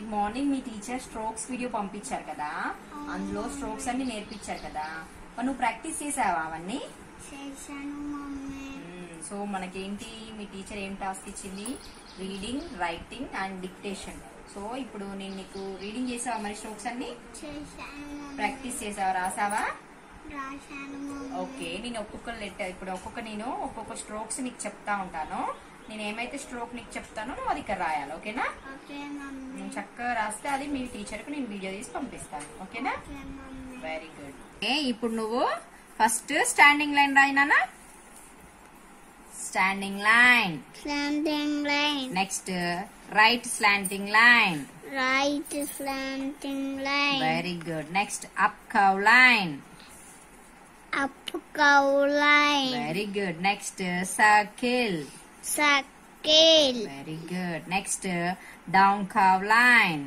నీకు మార్నింగ్ మీ teacher strokes video పంపించారు కదా, అందులో స్ట్రోక్స్ అన్ని నేర్పించారు కదా, నువ్వు ప్రాక్టీస్ చేసావా అవన్నీ? సో మనకేంటి మీ టీచర్ ఏం టాస్క్ ఇచ్చింది? Reading, writing and dictation. So ఇప్పుడు నేను నీకు రీడింగ్ చేసావా మరి? స్ట్రోక్స్ అన్ని ప్రాక్టీస్ చేసావా, రాసావా? ఓకే, నేను ఒక్కొక్క లెటర్ ఇప్పుడు ఒక్కొక్క స్ట్రోక్స్ నీకు చెప్తా ఉంటాను. నేను ఏమైతే స్ట్రోక్ నీకు చెప్తానో నువ్వు అది ఇక్కడ రాయాలి, ఓకేనా? నువ్వు చక్కగా రాస్తే అది మీ టీచర్ కు నేను వీడియో తీసి పంపిస్తాను, ఓకేనా? Very good. ఇప్పుడు నువ్వు ఫస్ట్ స్టాండింగ్ లైన్ రాయినా. Standing line. Next right slanting line. Very good. Next up curve line. Very good. Next circle. Very good. Next, down curve line.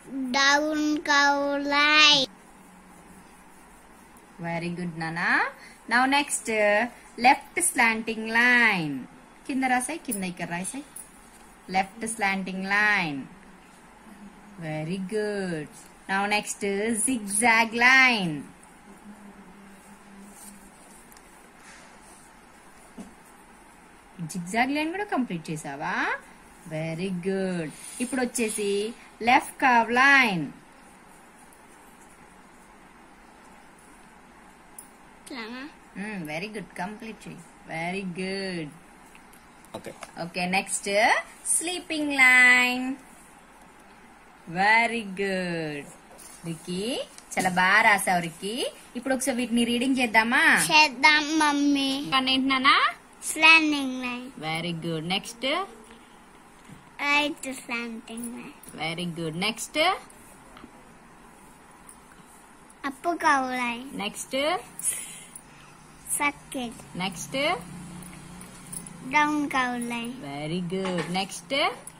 Very good, Nana. Now next, left slanting line. Kinda rasai, kinda ikkar rasai. Left slanting line. Very good. Now next, zigzag line. Zigzag line కూడా complete చేసావా? Very good. ఇప్పుడు వచ్చేసి left curve line. Very good, complete చేయి. Very good. Okay, next sleeping line. Very good. Ricky చాలా బాగా రాసావు Ricky. ఇప్పుడు ఒకసారి వీటిని రీడింగ్ చేద్దామా? చేద్దాం మమ్మీ. ఏంటి నానా? Slanting line. Very good. Next. Right slanting line. Very good. Next. Up curve line. Next. Circle. Next. Down curve line. Very good. Next.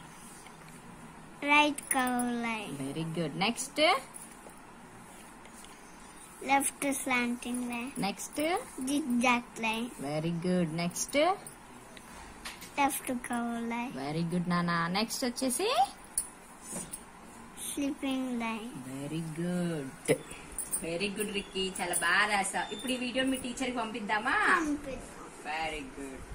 Right curve line. Very good. Next. Left slanting line. Next. Zigzag line. Very good. Next. Left curve line. Very good, Nana. Next వచ్చేసి sleeping line. Very good. Very good, Ricky. చాలా బాగా రాసావు. ఇప్పుడు ఈ video మీ teacher కి పంపిద్దామా? పంపిద్దాం. Very good.